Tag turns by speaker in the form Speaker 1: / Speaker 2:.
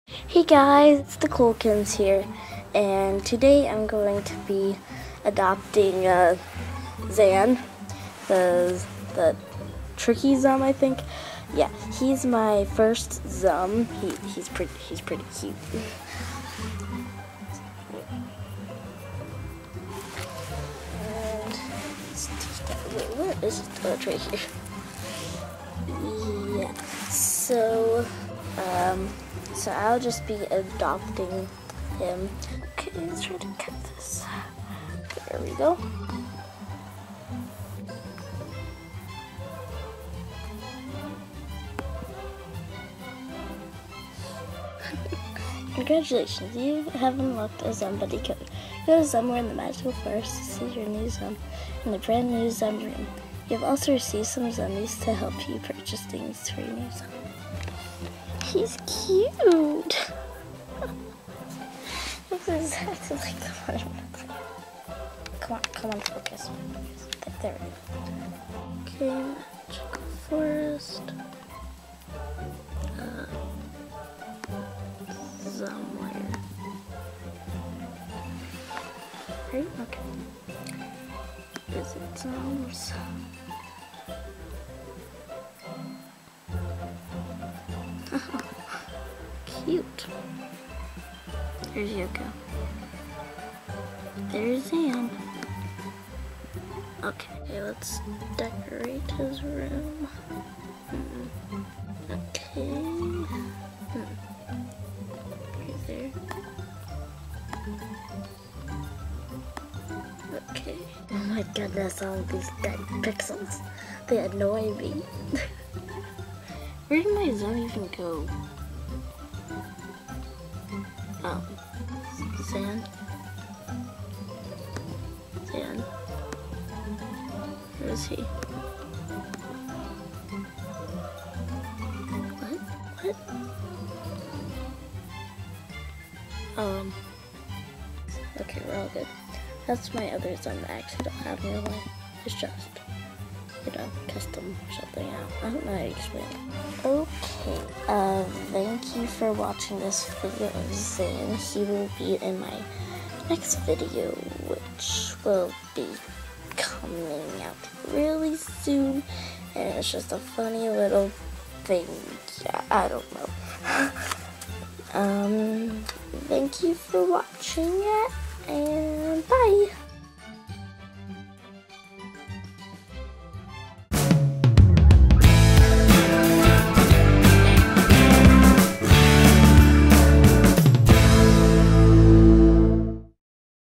Speaker 1: Hey guys, it's the Colkins here, and today I'm going to be adopting Zann, the tricky Zum, I think. Yeah, he's my first Zum. He's pretty cute. And where is it? Oh, it's right here. Yeah. So I'll just be adopting him. Okay, let's try to cut this. There we go. Congratulations, you have unlocked a Zum buddy code. Go to somewhere in the magical forest to see your new Zum in the brand new Zum room. You have also received some Zummies to help you purchase things for your new Zum. He's cute! Looks exactly like the one I'm looking. Come on, focus. There we go. Okay, magical forest. Somewhere. Right? Okay. Visit Zums. Cute. There's Yoko. There's Zann. Okay, let's decorate his room. Okay. Right there. Okay. Oh my goodness, all these dead pixels. They annoy me. Where did my Zum even go? Oh. Zann? Zann? Where is he? What? Okay, we're all good. That's my other Zum that I actually don't have in real life. It's just, custom something out. I don't know how to explain it. Okay, thank you for watching this video of Zann. He will be in my next video, which will be coming out really soon. And it's just a funny little thing. Yeah, I don't know. Thank you for watching it, and bye!